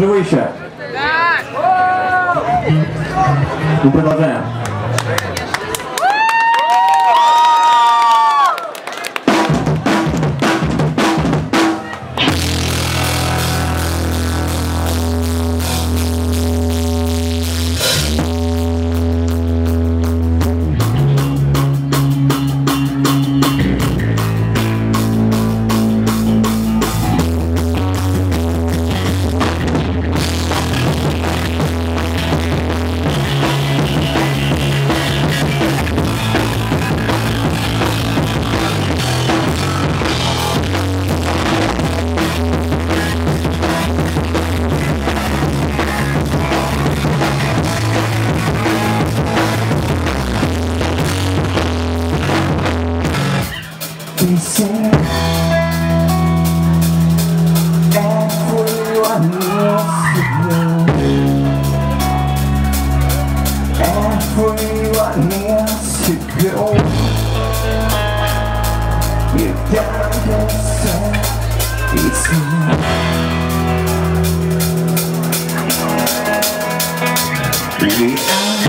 Живи ще. Мы продолжаем. They say everyone needs to know. Everyone needs to go. You gotta say it's me. We are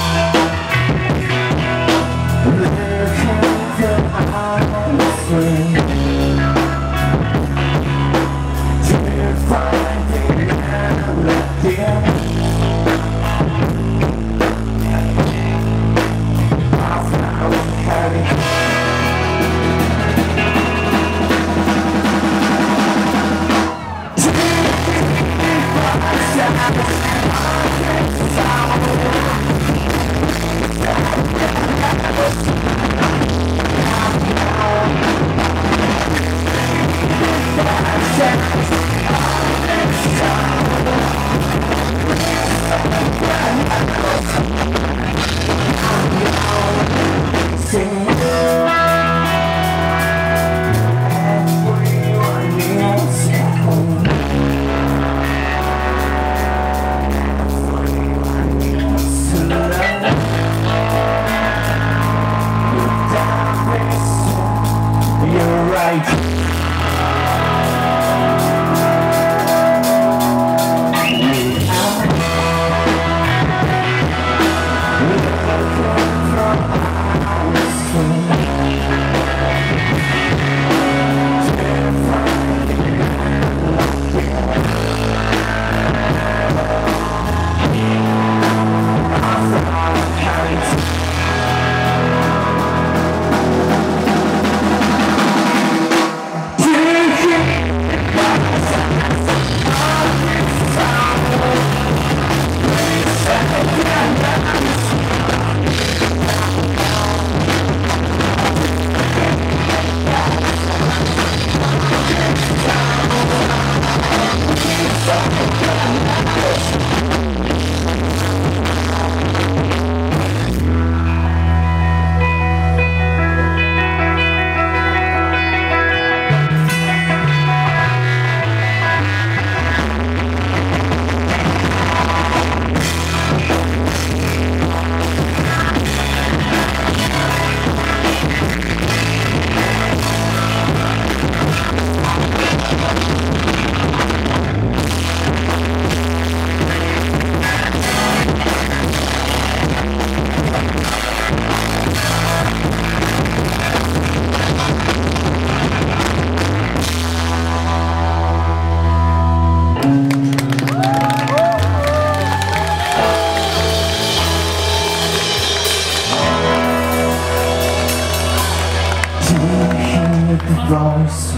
voices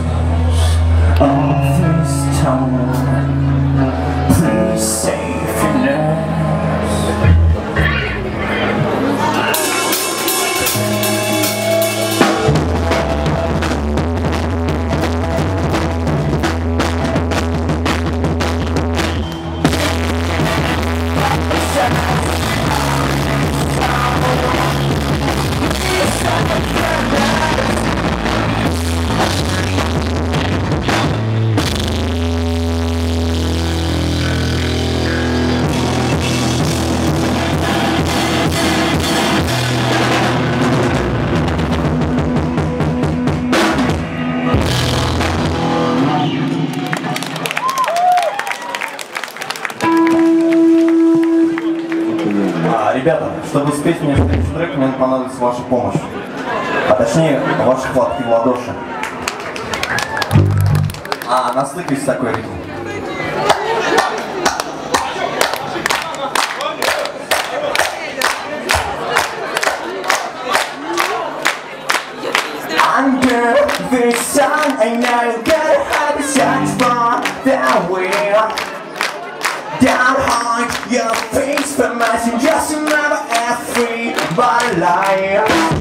of this town, please save your nerves. Ребята, чтобы спеть мне следующий трек, мне понадобится ваша помощь. А точнее, ваши хлопки в ладоши. А на стыке есть такой ритм. Under the sun, I know you gotta have a shot from that way. Don't hide your face from us and just remember everybody lie.